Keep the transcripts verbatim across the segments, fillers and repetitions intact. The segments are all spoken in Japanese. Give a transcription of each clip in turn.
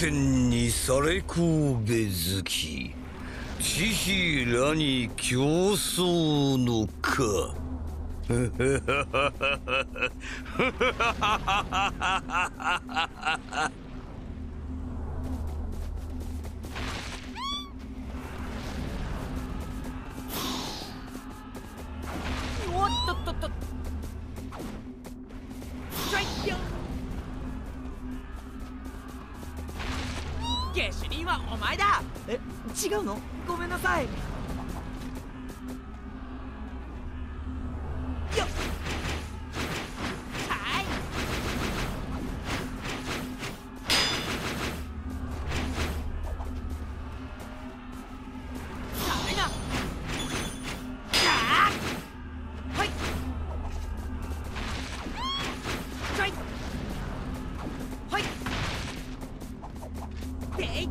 天にされこうべ好き、知識らに競争のか。 おっとっとっと。ゲシュリンはお前だ。え、違うの？ごめんなさい。よっ。はい。ダメだ。あー。はい。ちょい。はい。でい。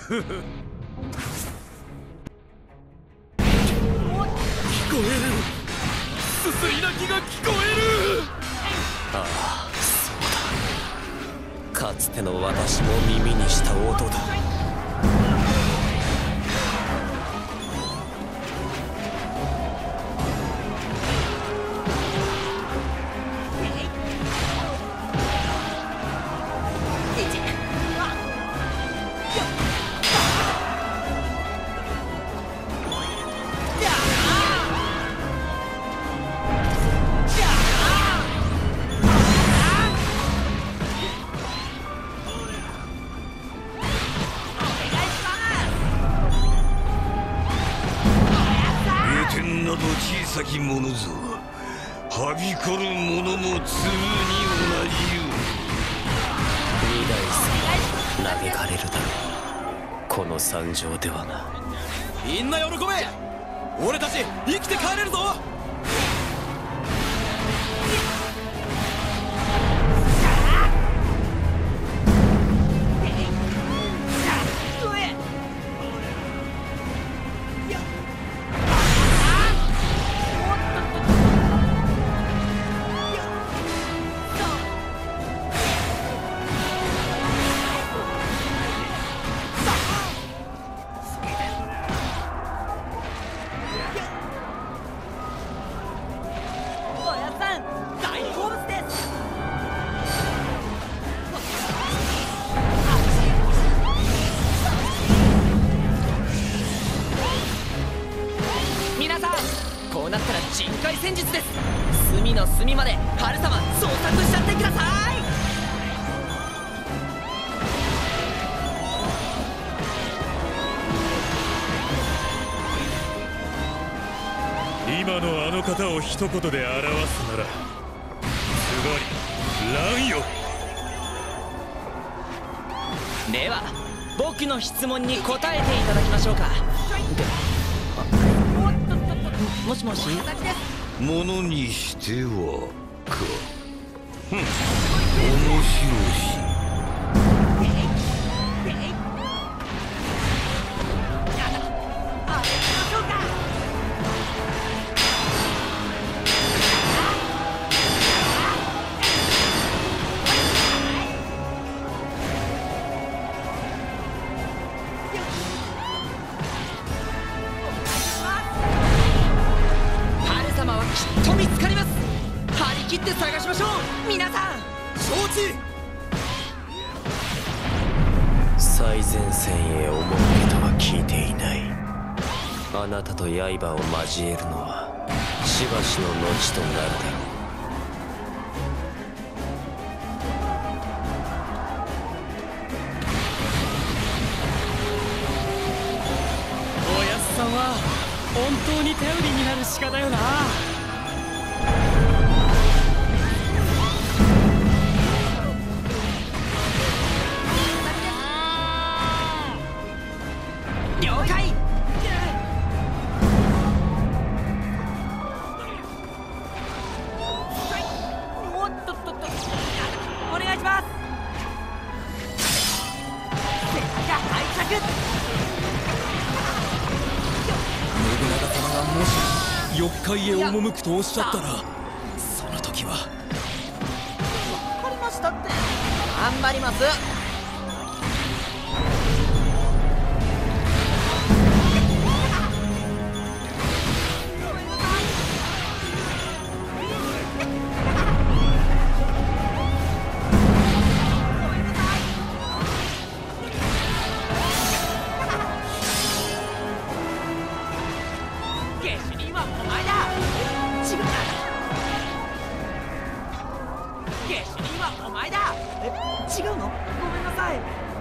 こえる。すすり泣きが聞こえる。ああ、そうだ。かつての私も耳にした音だ。 小さきものぞ、はびこるものもつぶに同じよ。 二代様嘆かれるだろう、この惨状ではな。みんな喜べ、俺たち生きて帰れるぞ。こうなったら人海戦術です。隅の隅まで春様捜索しちゃってください。今のあの方を一言で表すなら、ズバリ乱よ。 では僕の質問に答えていただきましょうか。でもしもし、 ものにしてはか。ふん、面白し。 きっと見つかります。張り切って探しましょう、皆さん。承知。最前線へ赴けとは聞いていない。あなたと刃を交えるのはしばしの後となるだろう。おやすさんは本当に頼りになる鹿だよな。了解。おっとっとっと、お願いします。背中拝着。信長様がもし四海へ赴くとおっしゃったら、その時は。わかりましたって。頑張ります。違うの？ごめんなさい。